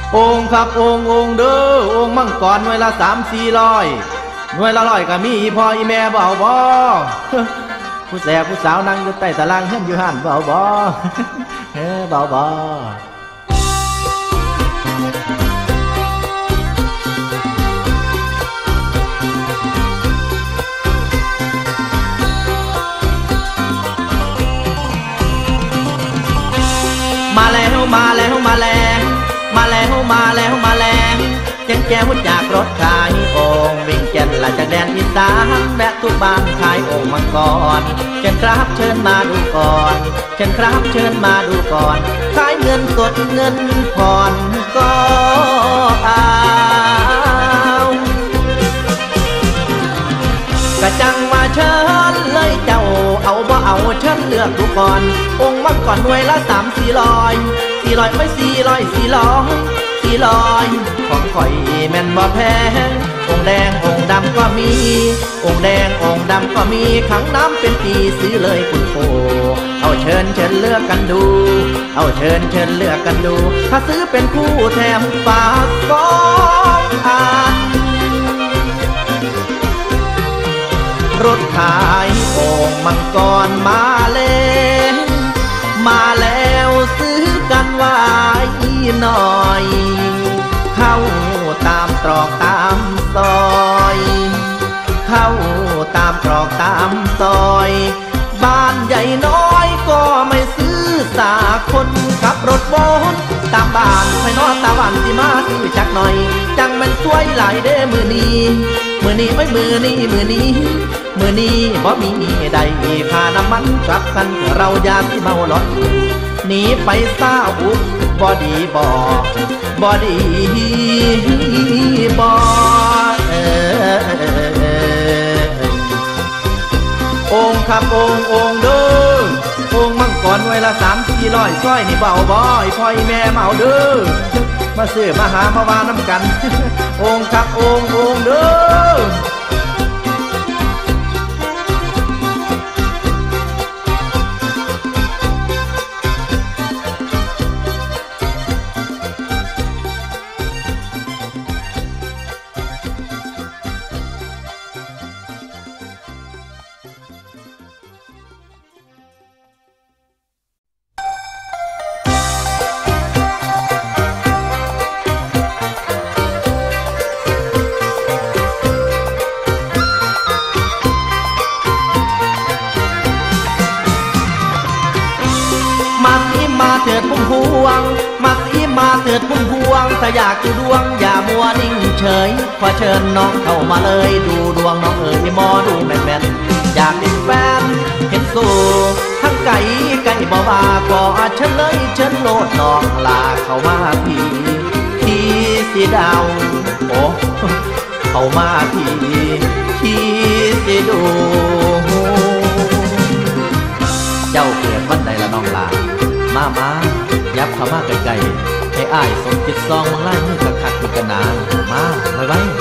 องค์ครับองค์เด้อองค์มังกรหน่วยละ3-400หน่วยละ100ก็มีอีพ่ออีแม่เบาบ่ผู้แสบผู้สาวนั่งอยู่ใต้ตารางเฮือนอยู่หันเบาบ่เบาบ่มาแล้วแจ้งแจ้วจากรถขายองค์วิ่งเจนละจากแดนอีสานแวะทุกบ้านขายองค์มังกรเชิญครับเชิญมาดูก่อนเชิญครับเชิญมาดูก่อนขายเงินสดเงินผ่อนก็เอากระจังมาเชิญเลยเจ้าเอาบ่เอาเชิญเลือกดูก่อนองค์มังกรหน่วยละ3-400ไม่400ของข่อยแม่นบ่แพงองค์แดงองค์ดำก็มีองค์แดงองค์ดำก็มีขังน้ำเป็นปีซื้อเลยคุณปู่เอาเชิญเลือกกันดูเอาเชิญเลือกกันดูถ้าซื้อเป็นคู่แถมฝาก2 อันรถขายองค์มังกรมาแล้วซื้อกันไว้หน่อยเข้าตามตรอกตามซอยเข้าตามตรอกตามซอยบ้านใหญ่น้อยก็ไม่ซื้อสาคนขับรถวนตามบ้านไปนอนตาวันสิมาซื้อจักหน่อยจังมันสวยหลายเด้มือนี้ไม่มือนี้บ่มีใดค่าน้ำมันกลับกันเราอยากที่เมาหลอดหนีไปซาอุกบ่ดีบ่องค์ครับองค์เด้อองค์มังกรหน่วยละ3-400ซ้อยนี่เบาบ่อยพ่อยแม่เมาเด้อมาซื้อมาหามาวาน้ำกันองค์ครับองค์เด้อมาเถิดพุ่มพวงถ้าอยากดูดวงอย่ามัวนิ่งเฉยขอเชิญน้องเข้ามาเลยดูดวงน้องเอ๋ยหมอดูแม่นอยากเป็นแฟนเห็นสู้ทั้งไก่บ่ว่าก็เชิญเลยเชิญโลดน้องลาเข้ามาพี่สีดาวโอ้เข้ามาพี่สีดูเจ้าเกิดวันใดละน้องลามายับเข้ามาไกลๆให้อ้ายสมจิตซองมังไล่มือคักๆกันนามาไว้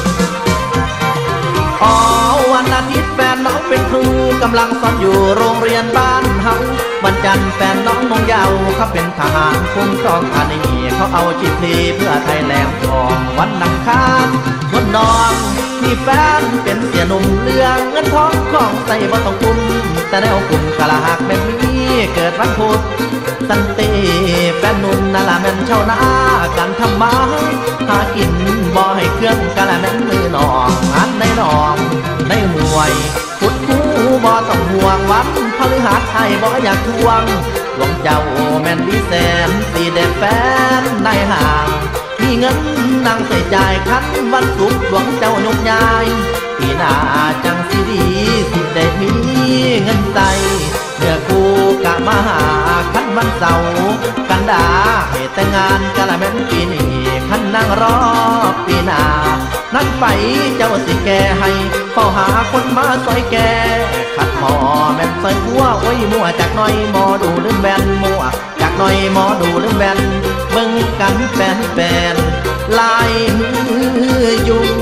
อ๋อวันอาทิตย์แฟนน้องเป็นครูกำลังสอนอยู่โรงเรียนบ้านเฮาวันจันทร์แฟนน้องมองยาวเขาเป็นทหารคุ้มครองธานีเขาเอาชีพลีเพื่อไทยแหลมทองวันอังคารวันน้องมีแฟนเป็นเสียหนุ่มเรื่องเงินทองของใส่บ่ต้องกุมแต่แนวกลุ่มกะละหักแบบนี้เกิดวันพุธสันติแฟนนุ่มนั่นละแม่นเช่าหน้าการทำมาหากินบ่ให้เครื่องกะละแม่นมือหนองอันในหนองในห่วยพุดคู่บ่ต้องห่วงวันพฤหัสไทยบ่อยากทวงหลวงเจ้าแม่นดีแสนสีแดงแฟนในห่างมีเงินนั่งใส่จ่ายคันวันศุกร์หลวงเจ้ายกย้ายปีหน้าจังสิดีสิได้มีเงินใส่เมื่อกูกะมาหาคันวันเสาร์กันดาให้แต่งงานกะละแม่นปีนี้คันนั่งรอปีหน้านั่นไปเจ้าสิแก่ให้เฝ้าหาคนมาซอยแก่ขัดหมอแม่นซอยหัวโอ้ยมั่วจากน้อยหมอดูลืมแบนมั่วจากน้อยหมอดูลืมแบนเบิ่งกันแฟนลายมือยุง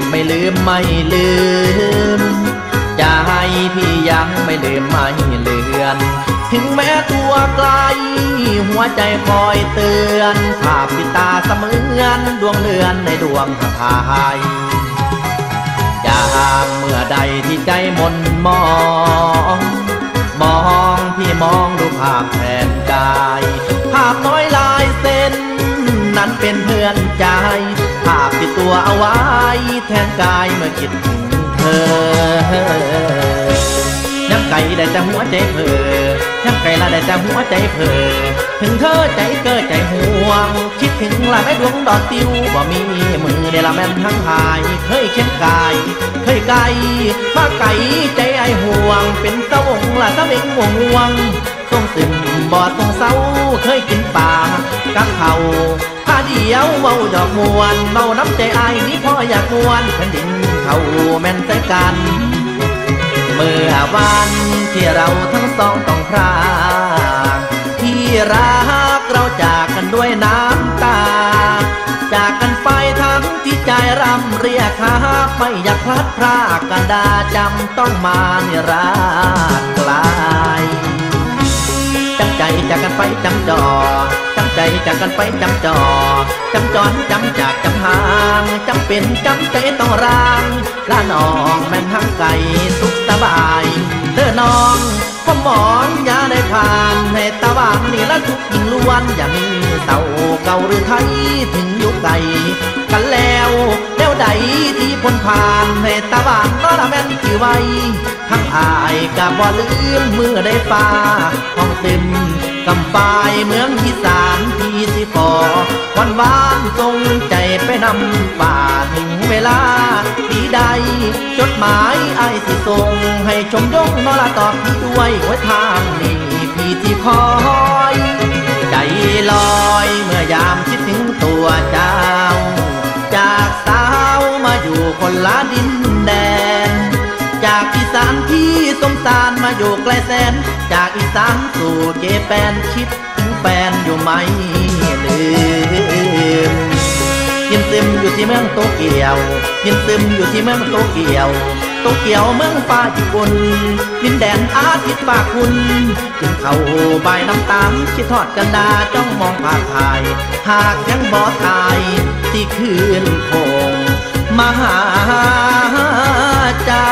ไม่ลืมไม่ลืมใจพี่ยังไม่ลืมไม่เลือนถึงแม้ตัวไกลหัวใจคอยเตือนภาพติดตาเสมือนดวงเดือนในดวงทายอย่างเมื่อใดที่ใจมนมองพี่มองดูภาพแทนกายภาพน้อยลายเส้นนั้นเป็นเพื่อนใจภาพติดตัวเอาไว้แทนกายเมื่อคิดถึงเธอย้ำไก่ได้แต่หัวใจเผลย้ำไก่ละได้แต่หัวใจเผลถึงเธอใจเกิดใจห่วงคิดถึงละไม่ดวงดอกติวบ่มีมือได้ละแม่นทั้งหายเคยเข็นกายเคยไก่มาไก่ใจไอห่วงเป็นสวงละสะเวงห่วงต้องซึมบ่ต้องเศร้าเคยกินป่ากับเขาผ้าเดียวเมาดอกมวนเมาน้ำใจไอ้นี่พ่ออยากมวนแผ่นดินเขาแม่นใจกันเมื่อวันที่เราทั้งสองต้องพรากที่รักเราจากกันด้วยน้ำตาจากกันไปทั้งที่ใจรำเรียกหาไม่อยากพลัดพรากกันดาจำต้องมานิราศไกลจำใจจากกันไปจำจอจำใจจากกันไปจำจอจำจอนจำจากจำห่างจำเป็นจำใจต้องร่างละน้องแม่นทั้งไก่สุขสบายเด้อน้องพ่อหมอนอย่าได้ผ่านให้ตะวันนี่ละทุกยิ่งล้วนอย่ามีเต่าเก่าหรือไทยถึงยุคไก่กันแล้วใดที่พ้นผ่านให้ตะวันก็ละแม่นที่ไว้ทั้งอายกับบ่ลืมเมื่อได้ฟ้าห้องเต็มกำปายเมืองอีสานที่สิฟอวันวานทรงใจไปนำป่าถึงเวลาที่ใดจดหมายไอ้ที่ส่งให้ชมยงนอละตอบพี่ด้วยไว้ทางนี้พี่ที่คอยใจลอยเมื่อยามคิดถึงตัวเจ้าจากสาวมาอยู่คนละดินแดนจากอีสานที่สมสารมาอยู่ไกลแสนจากอีสานสู่เจแปนคิดถึงแฟนอยู่ไหมลืมยินซึมอยู่ที่เมืองโตเกียวยินซึมอยู่ที่เมืองโตเกียวโตเกียวเมืองฟ้าญี่ปุ่นดินแดนอาทิตย์ฝากคุณจึงเข้าใบน้ำตาลคิดทอดกันดาจ้องมองภาพถ่ายหากยังบ่ตายที่คืนคงมาหาเจ้า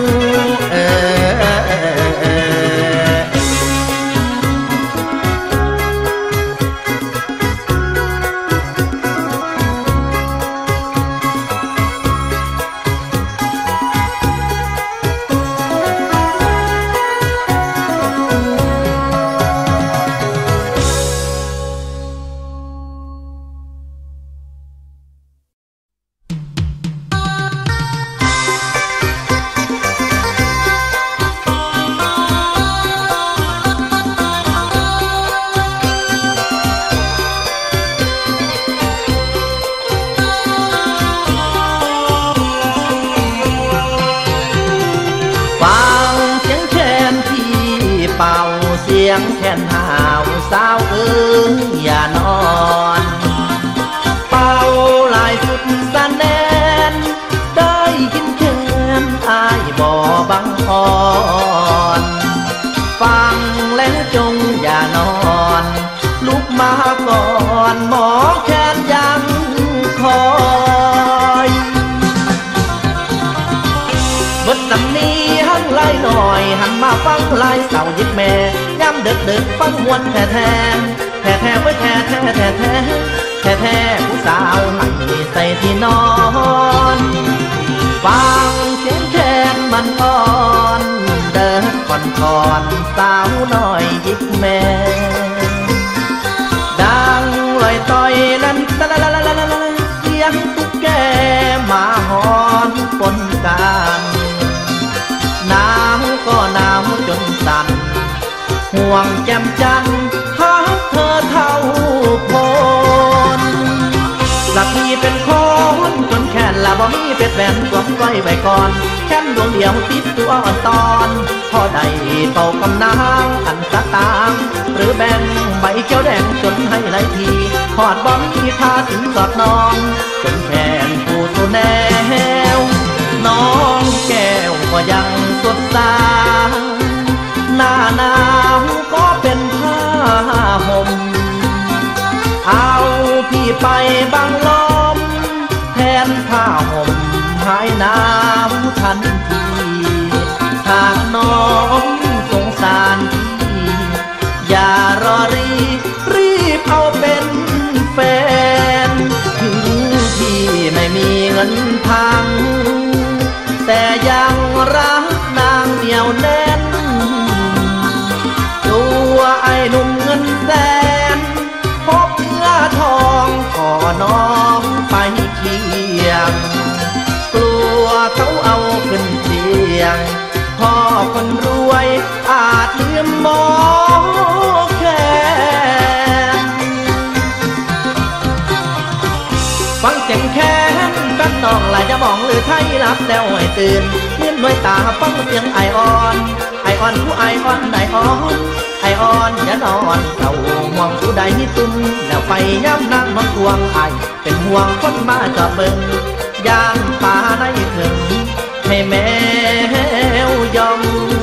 แค่นหาวสาวอย่านอนเป่าลายสุดสะแนนได้ยินแค่นอายบ่บังอ่อนฟังแล้วจงอย่านอนลุกมาก่อนหมอแค่นยังคอยบทสำนีหันไล่หน่อยหันมาฟังลายเสายิบแม่ย้ำเดึกฟังมวนแท้ไว้แท้ผู้สาวให้ใส่ที่นอนฟังเสียงแคนมันอ่อนเดินก่อนสาวหน่อยยิบแม่ดังลอยต่อยนั้นเสียงตุ๊กแกมาหอนปนกันหนาวก็หนาวจนสั่นห่วงแจ่มจันหาเธอเท่าคนละพี่เป็นคนจนแค่นละบ่มีเป็ดแหวนสวมไว้ก่อนแค่นดวงเดียวติดตัวอ่อนตอนพอได้เป่ากำนางอันสตางหรือแบ่งใบเขียวแดงจนให้ไหลทีหอดบ่มีค่าถึงสอดนองจนแค่นผู้สุแนวองแก้วก็ยังสดใสหน้าหนาวก็เป็นผ้าห่มเอาพี่ไปบังลมแทนผ้าห่มหายหนาวทันทีหากน้องสงสารพี่อย่ารอรีบเอาเป็นแฟนถึงพี่ไม่มีเงินพังแต่ยังรักนางเหนียวแน่นตัวไอ้หนุ่มเงินแสนพบเนื้อทองขอน้องไปเคียงกลัวเขาเอาขึ้นเตียงพ่อคนรวยอาจลืมมองแค่ฟังเสียงแค้นกันน้องหลายจะมองหรือไทยรับแล้วให้ตื่นเลี้ยนด้วยตาฟังเสียงไอออนผู้ไอออนไอออนไอออนอย่านอนเศร้าห่วงผู้ใดตุ้มแล้วไปย้ำนั่งมันทวงไอเป็นห่วงคนมาจอดเบิ่งย่างป่าในถึงให้แมวยอม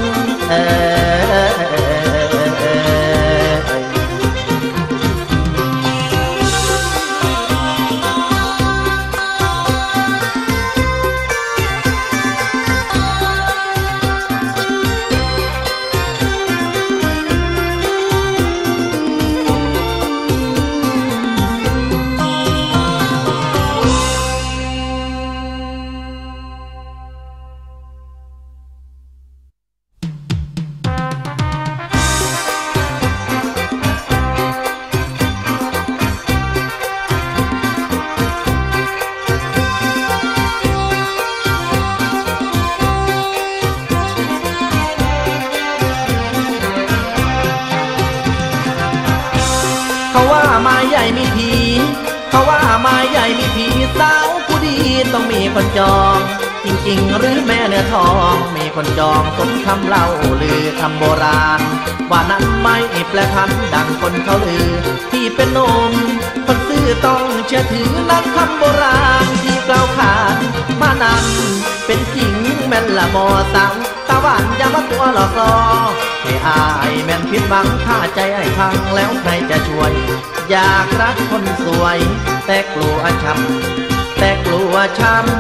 เขาว่าไม้ใหญ่มีผีเขาว่าไม้ใหญ่มีผีสาวผู้ดีต้องมีคนจองจริงๆหรือแม่เนื้อทองมีคนจองสมคำเล่าลือคำโบราณว่านั้นไม่แปลพันดังคนเขาลือที่เป็นนมคนซื่อต้องเชื่อถือนั้นคำโบราณที่กล่าวขานมานั้นเป็นจริงแม่นละบ่สังตะวันอย่ามาตัวหลอกล่อให้อายแม่นผิดหวังถ้าใจไอ้พังแล้วใครจะช่วยอยากรักคนสวยแต่กลัวช้ำแต่กลัวช้ำ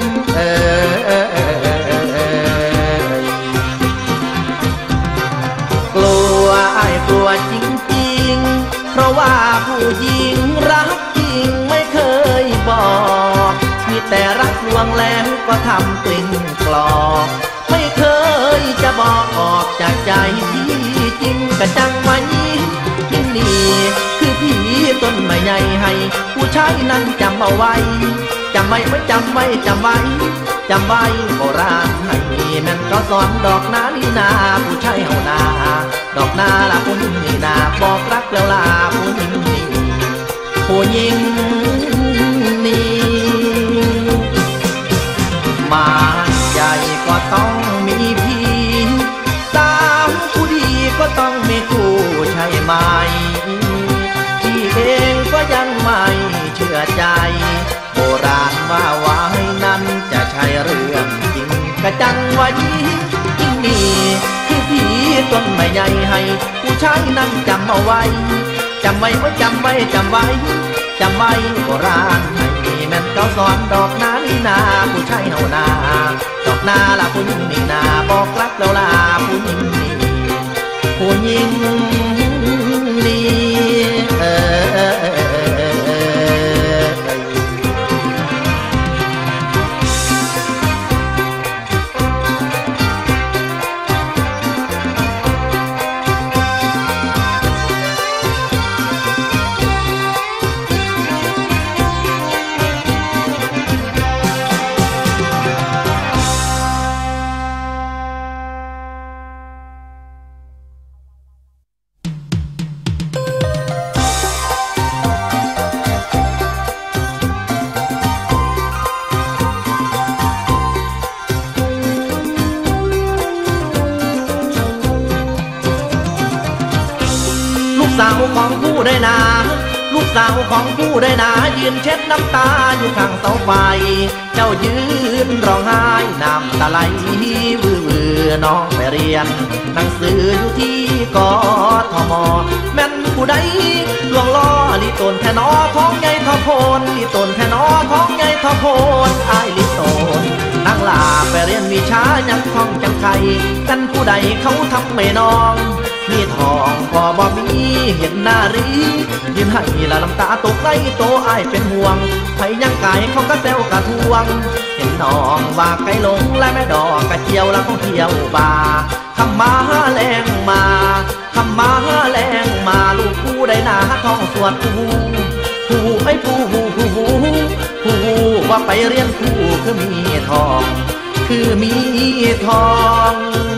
กลัวไอ้กลัวจริงๆเพราะว่าผู้หญิงรักจริงไม่เคยบอกมีแต่รักลวงแล้วก็ทำกลิ้งกลอกไม่เคยจะบอกออกจากใจที่จริงกระจังไว้ที่นี่คือผีต้นไม้ใหญ่ให้ผู้ชายนั้นจำเอาไว้จำไว้จำไว้จำไว้จำไว้โบราณให้แม่นก็สอนดอกนาลีนาผู้ชายเฮานาดอกนาละผู้หญิงนี่นาบอกรักแล้วลาผู้หญิงนี่ผู้หญิงนี่มาใหญ่ก็ต้องมีพี่สาวผู้ดีก็ต้องมีคู่ใช่ไหมพี่เองก็ยังไม่เชื่อใจโบราณว่าไว้นั้นจะใช่เรื่องจริงกระจังว่ายิ่งนี่คือผีต้นไม้ใหญ่ให้ผู้ชายนั้นจำเอาไว้จำไว้จำไว้จำไว้จำไว้โบราณให้แม่นเขาสอนดอกนาลีนาผู้ชายเฮานาดอกนาละผู้หญิงนี่นาบอกรักแล้วลาผู้หญิงนี่ผู้หญิงนี่สาวของผู้ได้นาลูกสาวของผู้ได้นายืนเช็ดน้ำตาอยู่ข้างเสาไฟเจ้ายืนร้องไห้น้ำตาไหลวือน้องไปเรียนหนังสืออยู่ที่กทมแม่นผู้ใดลวงล้อลิตนแท่นอท้องใหญ่ทอโพนลิตนแท่นอท้องใหญ่ทอโพนอายลิตนนั่งลาไปเรียนวิชายังท่องจังไข่กันผู้ใดเขาทำไม่น้องมีทองพอบ่มีเห็นนารียิ้มให้ละน้ำตาตกไหลโตอายเป็นห่วงไผยังไก่เขาก็แซวกระทวงเห็นน้องว่าไก่ลงและแม่ดอกกระเจียวแล้วเขาเที่ยวบาคำมาแรงมาคำมาแรงมาลูกผู้ใดหนาท้องสวดผู้ไอ้ผู้ว่าไปเรียนผู้คือมีทองคือมีทอง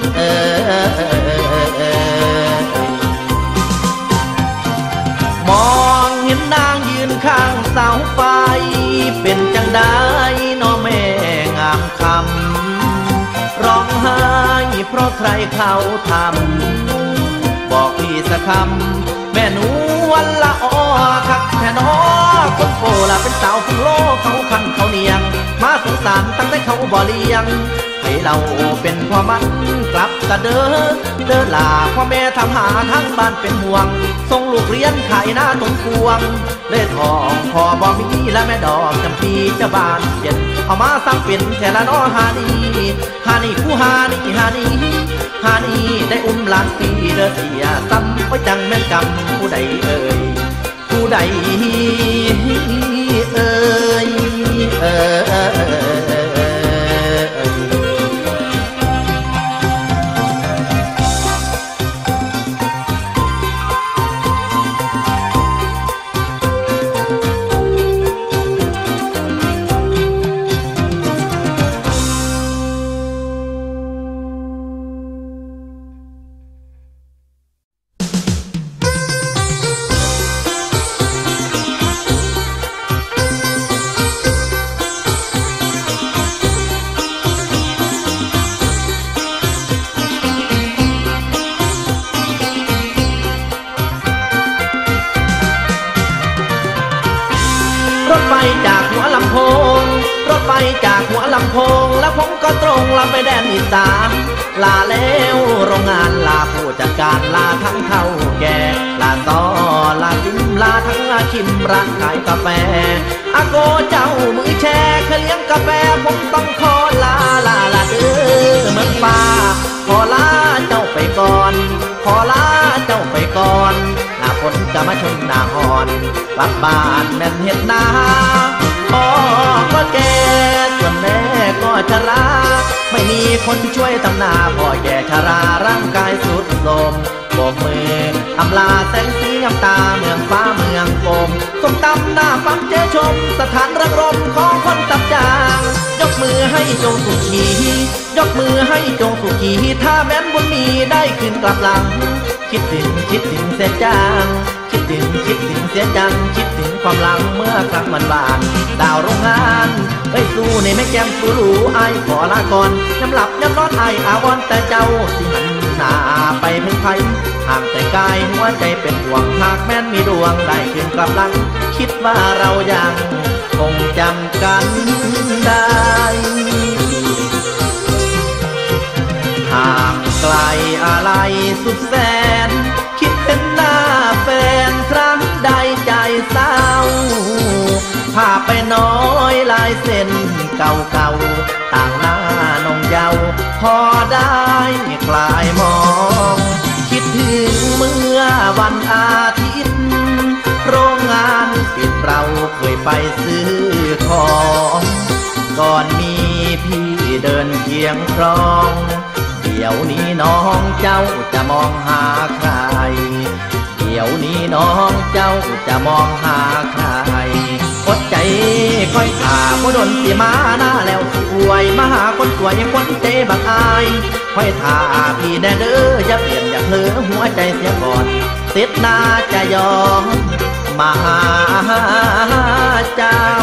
มองเห็นนางยืนข้างเสาไฟเป็นจังได้น้อแม่งามคำร้องไห้เพราะใครเขาทำบอกพี่สักคำแม่หนูวันละอ้อคักแท่นอคนโปละเป็นสาวฟุงโลเขาคันเขาเนียงมาสงสารตั้งแต่เขาบ่เลี้ยงให้เราเป็นพ่อมันกลับกะเดินลาพ่อแม่ทำหาทั้งบ้านเป็นห่วงส่งลูกเรียนขายหน้าต้นพวงเล่ทองพอบ่มีและแม่ดอกจำปีจะบานเย็นเอามาสร้างเป็นแค่ละน้อฮานี่ผู้ฮานี่ได้อุ้มหลานปีเด้อเสียซ้ำก็จังแม่นกำผู้ใดเอ่ยผู้ใดเอ่ยจากหัวลำโพงรถไฟจากหัวลำโพงแล้วผมก็ตรงลาไปแดนอีสานลาแล้วโรงงานลาผู้จัดการลาทั้งเฒ่าแก่ลาต่อลาซิมลาทั้งอาชิมร้านขายกาแฟอาโกเจ้ามือแชร์เคยเลี้ยงกาแฟผมต้องขอลาเด้อเมืองฟ้าขอลาเจ้าไปก่อนขอลาเจ้าไปก่อนหน้าฝนจะมาชนหน้าหอนกลับบ้านแม่นเฮ็ดนาพ่อก็แก่ส่วนแม่ก็ชราไม่มีคนช่วยทำนาพ่อแก่ชราร่างกายสุดโทรมโบกมืออำลาแสงสีน้ำตาเมืองฟ้าเมืองโกมส้มตำหน้าฟังเจ้าชมสถานรักรมของคนตับจางยกมือให้จงสุขียกมือให้จงสุขีถ้าแม้นบุญมีได้คืนกลับหลังคิดถึงเสียจางคิดถึงเสียจังคิดถึงความหลังเมื่อครั้งมันบานดาวโรงงานเอ้ยสู้ในแม่แก้มสู้หรูไอ้ขอลาก่อนย้ำหลับย้ำนอนไอ้อาวรแต่เจ้าสิหันหน้าไปเพ่งไพ่ห่างแต่กายหัวใจเป็นห่วงหากแม้นมีดวงได้คืนกลับหลังคิดว่าเรายังคงจำกันได้ห่างไกลอะไรสุดแสนคิดเป็นหน้าแฟนครั้งใดใจเศร้าพาไปน้อยลายเส้นเก่าต่างหน้านงเยาพอได้คลายมองคิดถึงเมื่อวันอาทิตย์โรงงานปิดเราเคยไปซื้อของก่อนมีพี่เดินเคียงครองเดี๋ยวนี้น้องเจ้าจะมองหาใครเดี๋ยวนี้น้องเจ้าจะมองหาใครอดใจค่อยขาบ่ดนสิมาหน้าแล้วสวยมาหาคนสวยคนเจ๊บักอายค่อยท่าพี่แน่เด้ออย่าเปลี่ยนอย่าเผลอหัวใจเสียก่อนเสร็จหน้าจะยอมมาหาเจ้า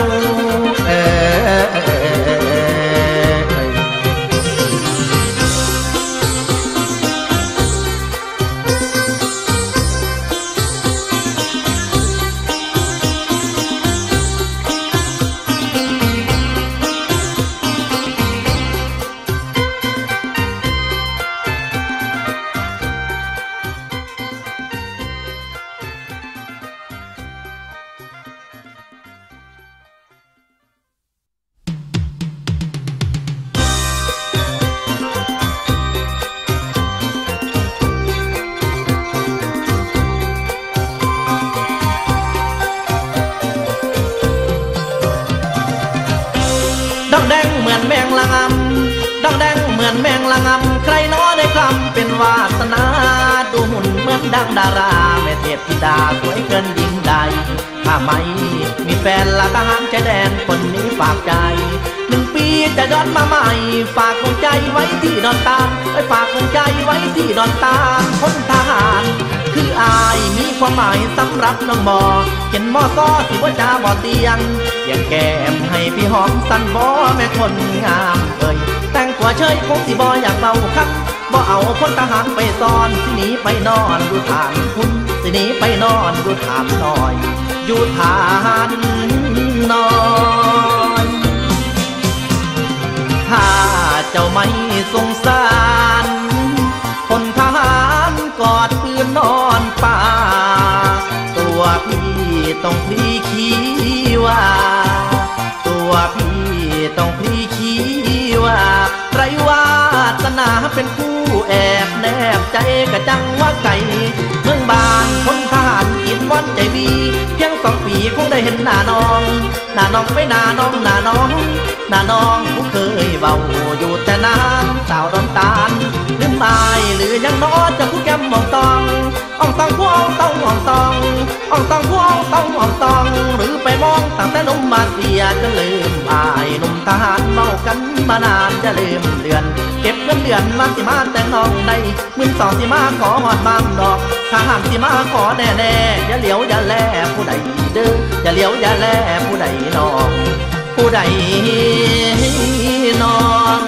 งำใครน้อได้คลำเป็นวาสนาดูหุ่นเหมือนดังดาราแม่เทพธิดาสวยเกินยิ่งใดถ้าไม่มีแฟนละทหารชายแดนคนนี้ฝากใจ1 ปีจะย้อนมาใหม่ฝากดวงใจไว้ที่ดอนตาลฝากดวงใจไว้ที่ดอนตาลคนทหารคืออายมีความหมายสำหรับน้องบอเห็นมอซ้อสิว่าจาบ่เตียงอย่างแก้มให้พี่หอมสันบอแม่คนงามเอ่ยแต่งตัวเชยคงสิบออยากเบาคักบ่เอาคนทหารไปซ่อนสิหนีไปนอนดูฐานคุณสิหนีไปนอนดูฐานน้อยอยู่ฐานน้อยถ้าเจ้าไม่สงสารคนทหารกอดปืนนอนป่าตัวพี่ต้องพลีขี้ว่าตัวพี่ต้องพลีขี้ว่าไรวาสนาเป็นผู้แอบแนบใจกะจังว่าไก่เมืองบานคนทหารกินวันใจบีเพียง2 ปีคงได้เห็นหน้าน้องไปหน้าน้องผู้เคยเบาอยู่แต่น้ำสาวดอนตาลลืมอายหรือยังน้อจะผู้แก้มมองตองอ่องตองผู้อ่องตองอ่องตองอ่องตองผู้อ่องตองอ่องตองหรือไปมองตั้งแต่นมมาเสียจนลืมอายหนุ่มทหารเมากันมานานจะลืมเดือนเก็บเงินเดือนมาสิมาแต่งน้องใน12,000สิมาขอหอดบางดอกทหารสิมาขอแน่อย่าเหลียวอย่าแลผู้ใดเด้ออย่าเหลียวอย่าแลผู้ใดน้องผู้ใดน้อง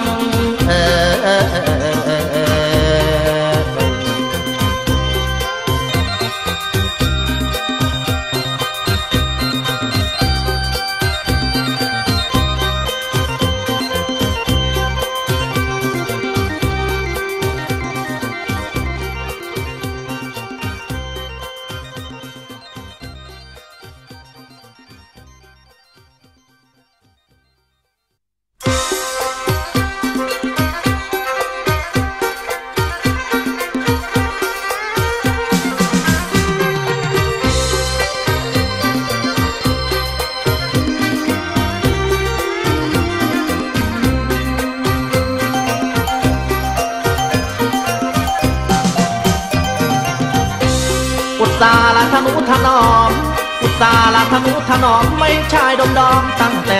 อุตสาละทนุถนอมไม่ชายดมดอมตั้งแต่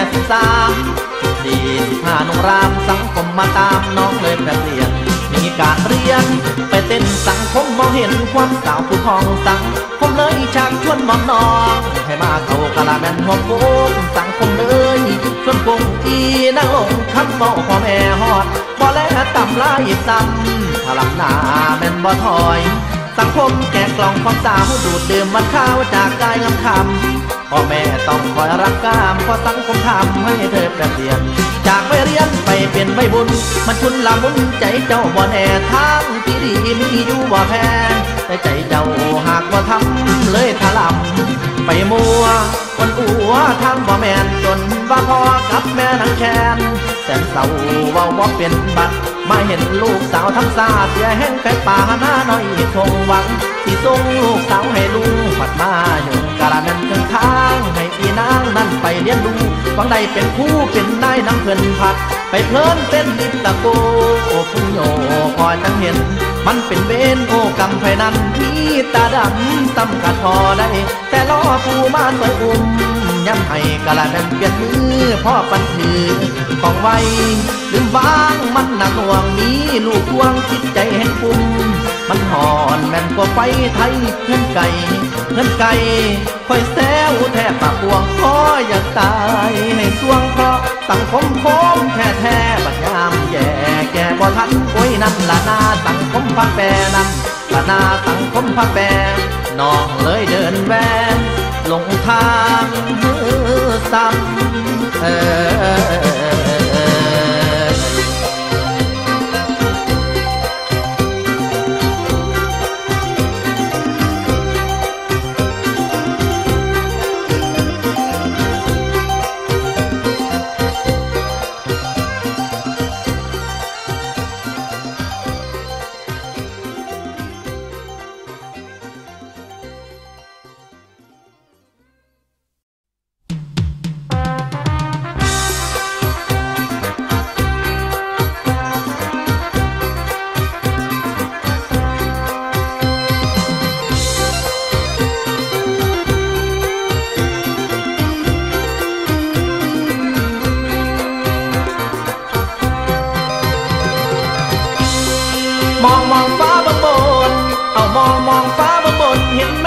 13 14 15นุ่งรามสังคมมาตามน้องเลยเปลี่ยนมีการเรียนไปเต้นสังคมมองเห็นความสาวผู้พองสังคมเลยชักชวนมองน้องให้มาเข้ากะละแม่นหัวโป่งสังคมเลยชวนกงอีนั่งลงคำบอกพ่อแม่ฮอดบ่แลต่ำลายซ้ำถ้าหลับหน้าแม่นบ่ถอยสังคมแกะกล่องของสาวดูดดื่มมันข้าวจากกายงามคำพ่อแม่ต้องคอยรักกามเพราะสังคมทำให้เธอเปลี่ยนจากไปเรียนไปเป็นใบบุญมันชุนละมุนใจเจ้าบ่แน่ทางที่ดีมีอยู่บ่แพงแต่ใจเจ้าหากว่าทำเลยถลำไปมัวคนอัวทางบ่แม่นจนว่าพ่อกับแม่ทั้งแคนแต่เศร้าเว้าบ่เป็นบัดมาเห็นลูกสาวทำซาเสียแห้งแฝดป่าหน้าน้อยคงหวังที่ส่งลูกสาวให้ลุงปัดมาอยู่กะละแม่นข้างทางให้พี่นางนั่นไปเลี้ยงดูหวังใดเป็นผู้เป็นนายน้ำเพิ่นผัดไปเพลินเต้นลิบตะโกโอ้พุ่งโยคอยจังเห็นมันเป็นเวรโอกรรมไผนั้นที่ตาดำตำกัดพอได้แต่ล้อผู้มาสวยอุ้มย้ำให้กะละแม่นเปลี่ยนมือพ่อปันถือของไว้ลืมวางมันหนักหน่วงมีลูกทวงจิตใจแห่งปุ่มมันห่อนแม่นกว่าไฟไทยเพื่อนไก่คอยแซวแทบปากพวงขออยากตายให้สวงเพราะสังคมโคมแท้บัดยามแย่แก่บ่ทันโอ้ยนั่นละนาสังคมพักแปรนั่นละนาสังคมพักแปรน้องเลยเดินแวนลงทางซ้ำ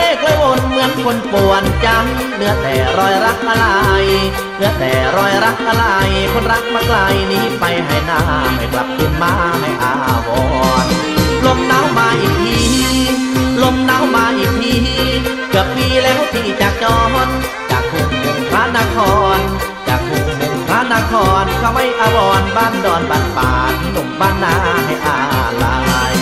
ฆเลยวนเหมือนคนป่วนใจเหลือแต่รอยรักอะไรเหลือแต่รอยรักอะไรคนรักมาไกลนี้ไปให้หน้าไม่กลับคืนมาให้อาวรลมหนาวมาอีกทีลมหนาวมาอีกทีเกือบปีแล้วที่จากจรจากกรุงพระนครจากกรุงพระนครเขาไม่อาวรบ้านดอนบ้านป่านหนุ่มบ้านนาให้อาลัย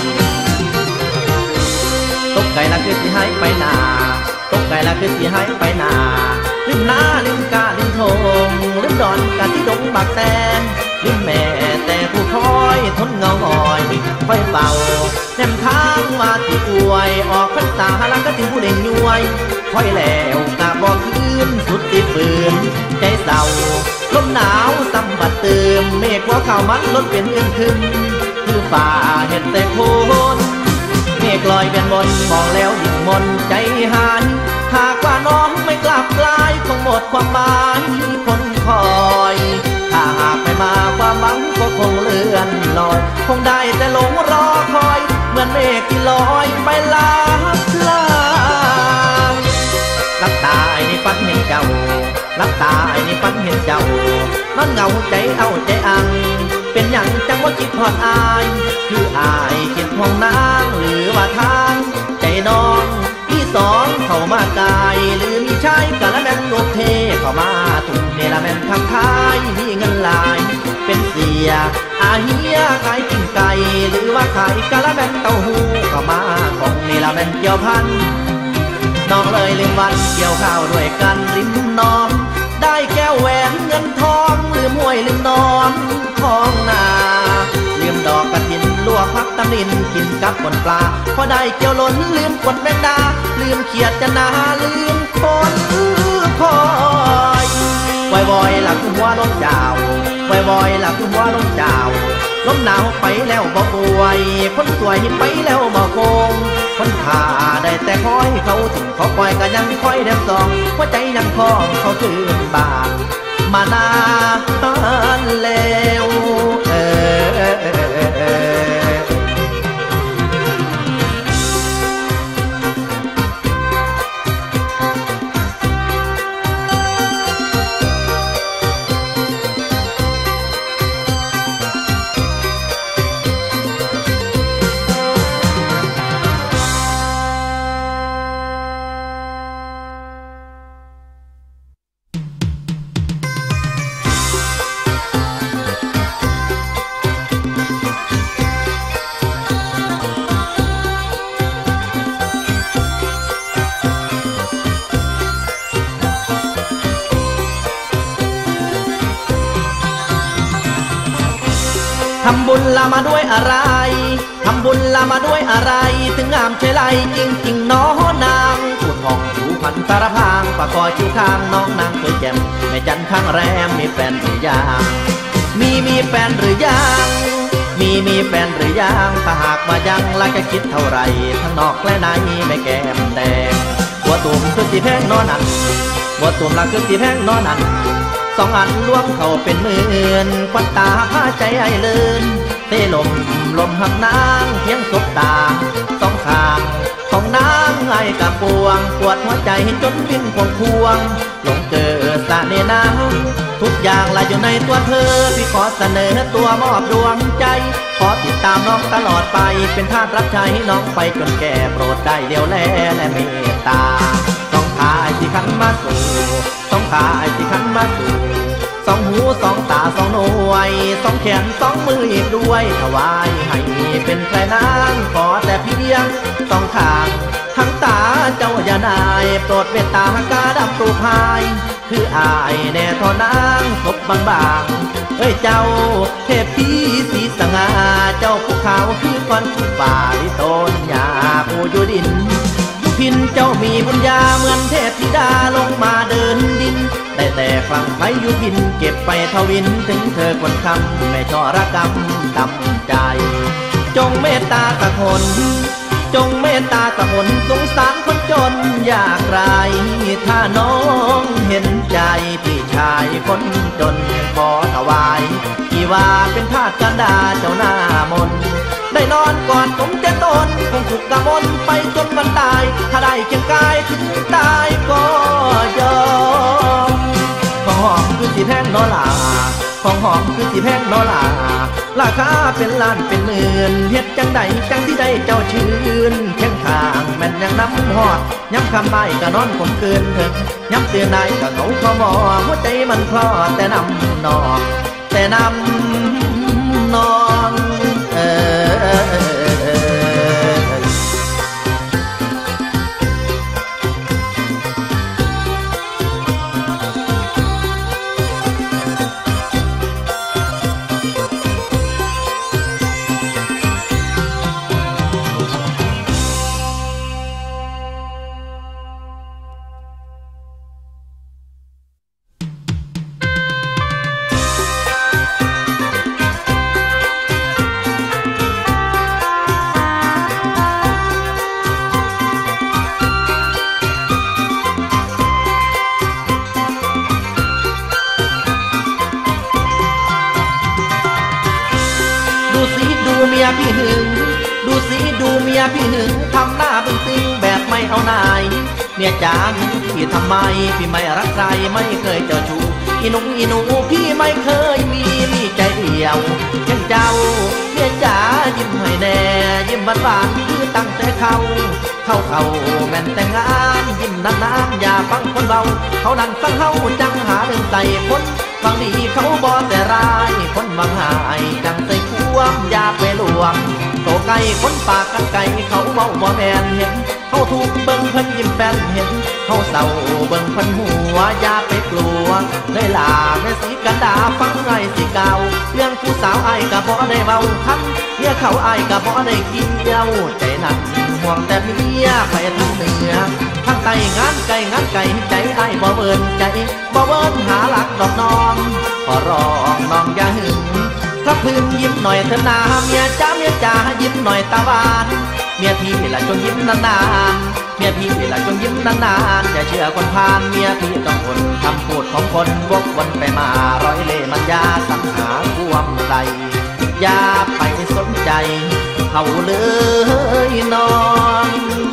ตกไก่ละคือสิให้ไปนาตกไก่ละคือสิให้ไปนาลืมนาลืมกาลืมทงลืมดอนกะที่ดงบากแตนลืมแม่แต่ผู้คอยทนเงาหอยไฟเป่าแนมทางมาที่อวยออกพรรษาลังก็ถึงผู้เด่นย้วยคอยแล้วกะบอกคืนสุดติดปืนใจเศร้าลมหนาวสัมบัดเติมเมฆว่าข่าวมันล้นเป็นเอื้อนขึ้นคือฝ่าเห็นแต่โคนเมฆลอยเป็นบนมองแล้วยิ่งมนใจหายหากว่าน้องไม่กลับกลายคงหมดความหมายคนคอยถ้าหากไม่มาความหวังก็คงเลื่อนลอยคงได้แต่หลงรอคอยเหมือนเมฆที่ลอยไปลาลาลับตาไอ้นี่ฝันเห็นเจ้าลับตาไอ้นี่ฝันเห็นเจ้านอนเหงาใจเอาใจอังเป็นอย่างจังว่าคิดทอดอายคืออายคิดห้องนางหรือว่าทางใจน้องที่สองเข้ามากายหรือมีชายกะละแม่นโลกเทเข้ามาถุงเนละแม่นทางท้ายมีเงินหลายเป็นเสียอาเฮียขายกินไก่หรือว่าขายกะละแม่นเต้าหู้เข้ามาของเนละแม่นเกี่ยวพันน้องเลยลืมวันเกี่ยวข้าวด้วยกันริมน้องได้แก้วแหวนเงินทองลืมห้วยลืมนอนท้องนาลืมดอกกระถินลวกพักตำนินกินกับบนปลาพอได้เกี่ยวล้นลืมกดแมงดาลืมเขียดจะนาลืมคนคอยวอยหลักหัวล้มเจ้าวอยหลักหัวล้มเจ้าล้มหนาวไปแล้วบ่ป่วยคนสวยไปแล้วบ่โกงคนผ่าได้แต่คอยเขาถึงเขาปล่อยก็ยังคอยแดมซองหัวใจยังคล้องเขาคืนบานมานานแล้วทำบุญละมาด้วยอะไรทำบุญละมาด้วยอะไรถึงงามเชลัยจริงจริงน้อนางพูดห้องถูพันสารพางปะกอคิ้วข้างน้องนางสวยแจ่มแม่จันข้างแรมมีแฟนหรือยังมีแฟนหรือยังมีแฟนหรือยังถ้าหากมายังละจะคิดเท่าไรทั้งนอกและในไม่แก้มแดงบัวตุ่มคือสีแพงนอนันบัวตุ่มละคือสีแพงนอนันสองอันรวมเข้าเป็นหมื่นควันตาพาใจไอ้เลินเตลมหักนางเพียงสบตาสองข้างของนางไอ้กะปวงปวดหัวใจจนวิ่งพวงหลงเจอสะเนนางทุกอย่างละอยู่ในตัวเธอพี่ขอเสนอตัวมอบดวงใจขอติดตามน้องตลอดไปเป็นทาสรับใช้น้องไปจนแก่โปรดได้เดียวแลและเมตตาต้องขายที่ขันมาสู่ต้องขายที่ขันมาสู่สองหูสองตาสองหน่วยสองแขนสองมืออีกด้วยถวายให้เป็นแฟนนางขอแต่เพียงสองข้างทั้งตาเจ้าอย่านายโปรดเมตตากาดับตูพายคืออายแน่ทอนางศพบางๆเอ้ยเจ้าเทพที่สีสง่าเจ้าภูเขาคือก้อนผู้ป่าที่ต้นหญ้าผู้อยู่ดินพินเจ้ามีบุญญาเหมือนเทพธิดาลงมาเดินดินได้แต่ฟังไปอยู่พินเก็บไปทวินถึงเธอคนคำไม่ชอระกำดำใจจงเมตตาตะคนจงเมตตาตะคนสงสารคนจนยากไรถ้าน้องเห็นใจพี่ชายคนจนขอถวายที่ว่าเป็นทาสกันดาเจ้าหน้ามนได้นอนกอดผมแต่ตนคงถูกกระมนไปจนวันตายถ้าได้เคียงกายถึงตายก็ยอมของหอมคือสีแพงนอลาของหอมคือสีแพงนอลาราคาเป็นล้านเป็นหมื่นเฮ็ดจังใดจังที่ได้เจ้าชื่นเคียงข้างแม่นยังน้ำหอดย้ำคำไม่ก็นอนคมคืนถึงย้ำเตือนนายก็เขาขอมอหัวใจมันคลอแต่นำนอกแต่นำนองเมียพี่หึงดูสิดูเมียพี่หึงทำหน้าบึ้งตึงแบบไม่เอาไหนเมียจ๋าพี่ทำไมพี่ไม่รักใครไม่เคยเจ้าชู้อีหนูพี่ไม่เคยมีใจเดียวแค่เจ้าเมียจ๋ายิ้มให้แน่ยิ้มหวานคือตั้งแต่เขาแม่นแต่งงานยิ้มนานๆอย่าฟังคนเบาเขาดันสั่งเฮาจังหาเรื่องใส่คนบางดีเขาบอแต่ร้ายคนบางหายจังใส่ความอย่าไปลวงโตไก่คนปากกันไก่เขาเมาบ่แม่นเห็นเขาถูกเบิ่งเพิ่นยิ้มแป้นเห็นเขาเศร้าเบิ่งเพิ่นหัวอย่าไปกลัวเลยล่ะแม่สีกันดาฟังไอ้สิเก่าเรื่องผู้สาวไอ้ก็บ่ได้เว้าคันเมียเขาไอ้ก็บ่ได้กินเดียวใจนั่นห่วงแต่เมียไปทางเหนือทางใต้งานไก่ใจไอ้บ่เบิ่นใจบ่เบิ่นหาหลักดอกน้องขอร้องน้องอย่าหึงถ้าพื้นยิ้มหน่อยเถอะนาเมียจ๋ายิ้มหน่อยตาหวานเมียพี่ละจงยิ้มนานๆเมียพี่ละจงยิ้มนานๆอย่าเชื่อคนพาลเมียพี่ต้องอดคำพูดของคนวกวนไปมาร้อยเล่ห์มันยาสังหาความใจอย่าไปสนใจเขาเลยน้อง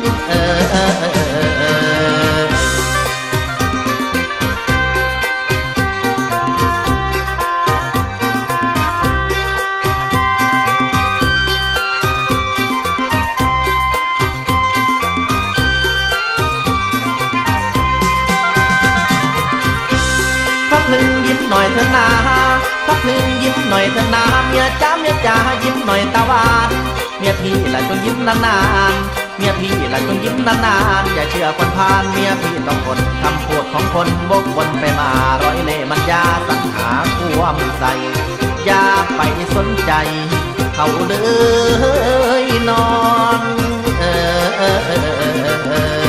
พักหนึ่งยิ้มหน่อยเถอะนาพักหนึ่งยิ้มหน่อยเถอะนาเมียจ๋ายิ้มหน่อยตาหวานเมียพี่ละจงยิ้มนานๆเมียพี่ละจงยิ้มนานๆอย่าเชื่อคนพาลเมียพี่ต้องอดคำพูดของคนวกวนไปมาร้อยเล่ห์มันยาสังหาความใส่อย่าไปสนใจเขาเลยน้อง